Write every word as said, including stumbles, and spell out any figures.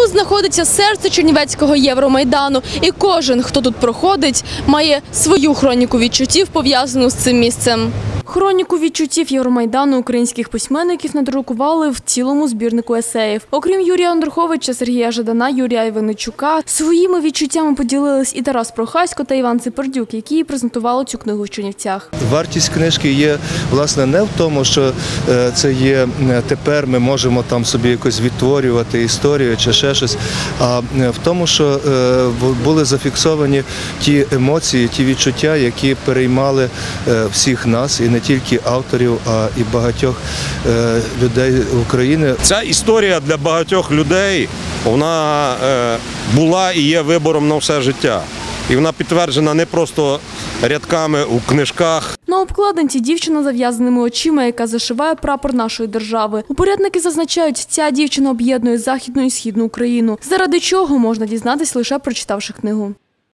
знаходиться серце Чернівецького Євромайдану, і кожен, хто тут проходить, має свою хроніку відчуттів, пов'язану з цим місцем. Хроніку відчуттів Євромайдану українських письменників надрукували в цілому збірнику есеїв. Окрім Юрія Андруховича, Сергія Жадана, Юрія Іваничука, своїми відчуттями поділились і Тарас Прохасько та Іван Ципордюк, які презентували цю книгу в Чернівцях. Вартість книжки є, власне, не в тому, що це є тепер ми можемо там собі якось відтворювати історію чи ще щось, а в тому, що були зафіксовані ті емоції, ті відчуття, які переймали всіх нас, і не тільки авторів, а і багатьох людей України. Ця історія для багатьох людей, вона була і є вибором на все життя. І вона підтверджена не просто рядками у книжках. На обкладинці дівчина з зав'язаними очима, яка зашиває прапор нашої держави. Упорядники зазначають, ця дівчина об'єднує Західну і Східну Україну, заради чого можна дізнатись, лише прочитавши книгу.